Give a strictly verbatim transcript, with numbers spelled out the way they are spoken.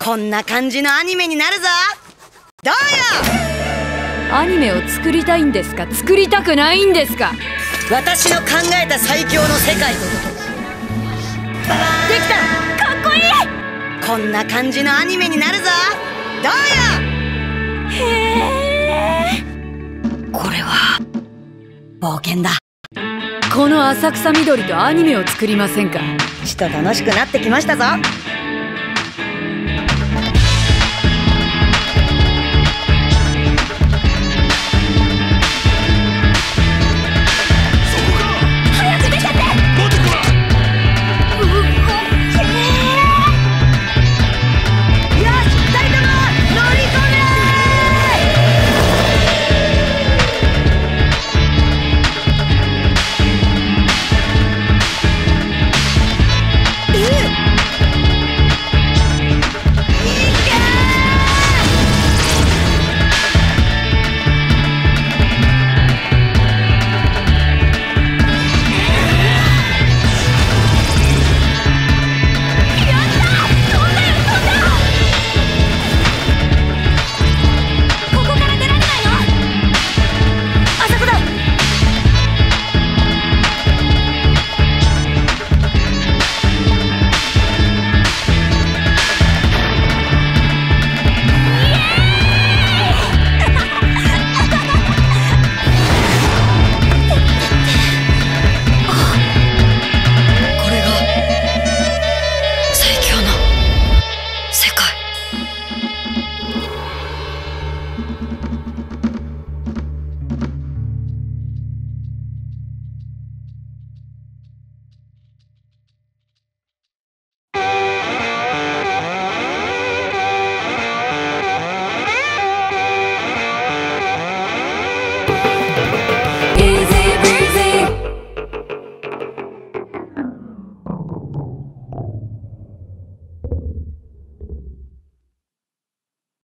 こんな感じのアニメになるぞ。どうよ。 アニメを作りたいんですか、作りたくないんですか。 私の考えた最強の世界。できた。かっこいい。こんな感じのアニメになるぞ。どうよ。へえ、これは冒険だ。 この浅草緑とアニメを作りませんか。 ちと楽しくなってきましたぞ。